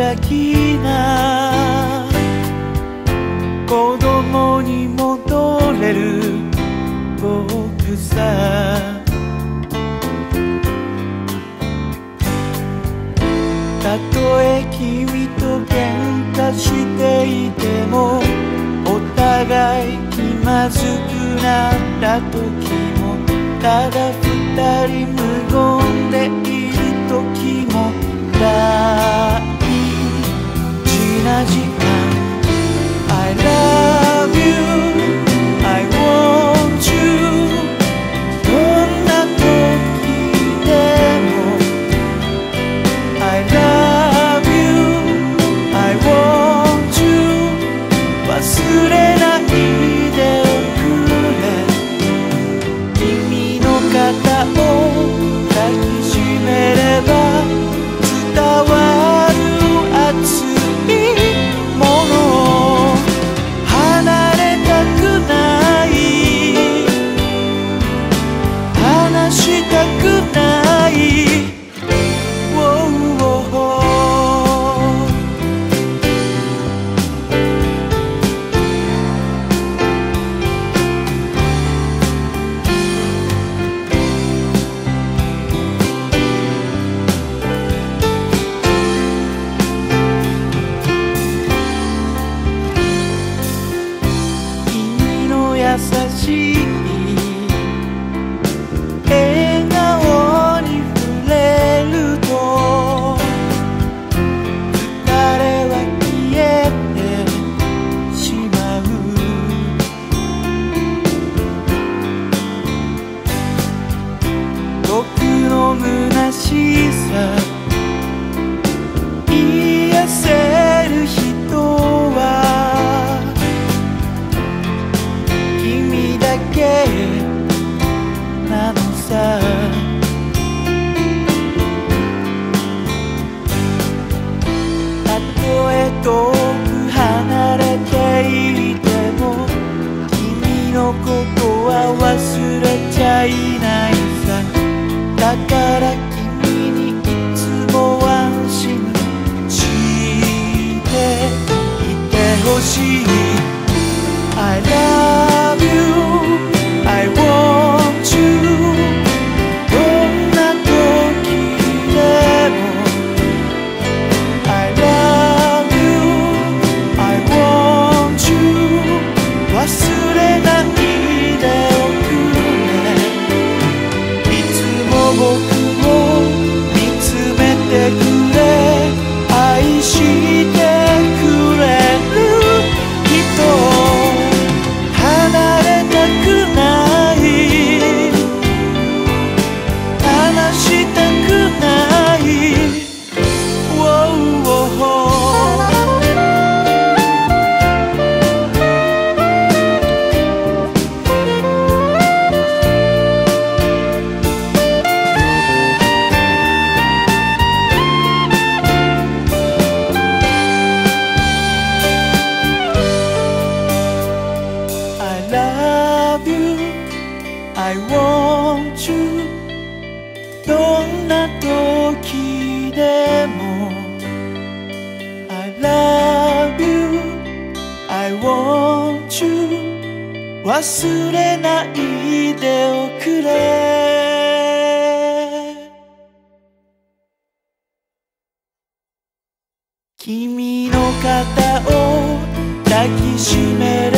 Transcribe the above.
がきな子供に戻れる僕さ。たとえ君と喧嘩していてもお互い気まずくなった時もただ二人無言でいる時も大事な時間 I love you I want you どんな時でも I love you I want you 忘れないでおくれ君の肩を抱きしめれば伝わる熱いもの離れたくない離したくない、優しい笑顔に触れると疲れは消えてしまう。僕の虚しさ癒せる人は君だけなのさ。たとえ遠く離れていても君のことは忘れちゃいないさ。だから君にいつも安心していてほしい。I love you I want you どんな時でも I love you I want you 忘れないでおくれいつも僕を見つめてくれ愛してくれる人離れたくない離したくない、I love you I want you どんな時でも I love you I want you 忘れないでおくれ君の肩を抱きしめれ